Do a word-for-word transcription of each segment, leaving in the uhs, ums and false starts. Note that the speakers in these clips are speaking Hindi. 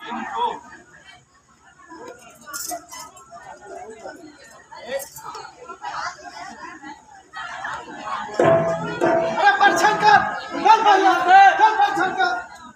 अरे परछन कर, चल भैया, चल परछन कर।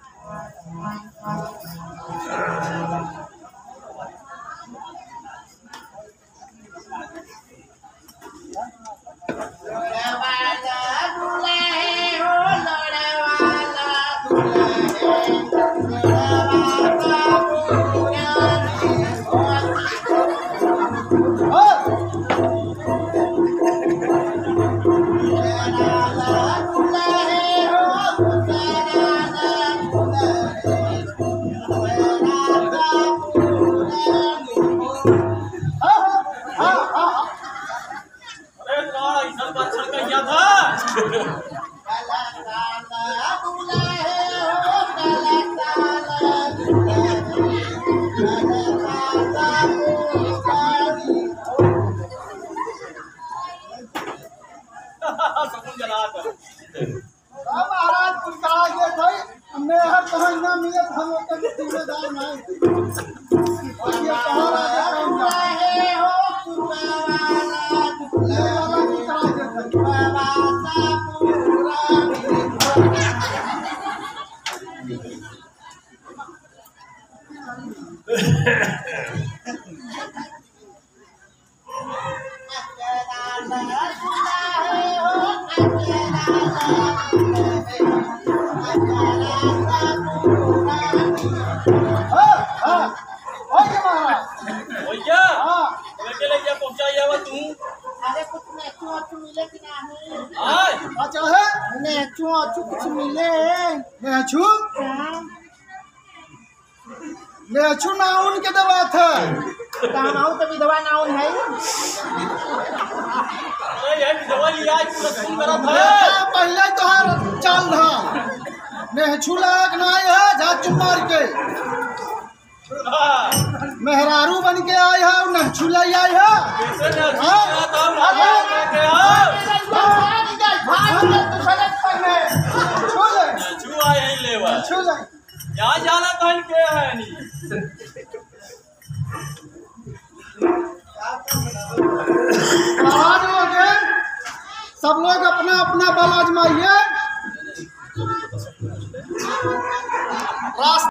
महाराज कुछ कहा ये थे मेहर कहाँ ना मिले हम लोग जिम्मेदार नहीं और ये कहाँ राजा है हो कुछ मिले नेचू नेचू नाउन के दवा था नाउन तो विधवा नाउन है अरे विधवा लिया सुन करा था पहले तो हर चल रहा नेचू लाग नहीं है झाचू मार के मेहरारू बन के आए है नेचू ले आई है यहाँ जाना कहीं के है नहीं सब लोग अपना अपना बल आजमाइए।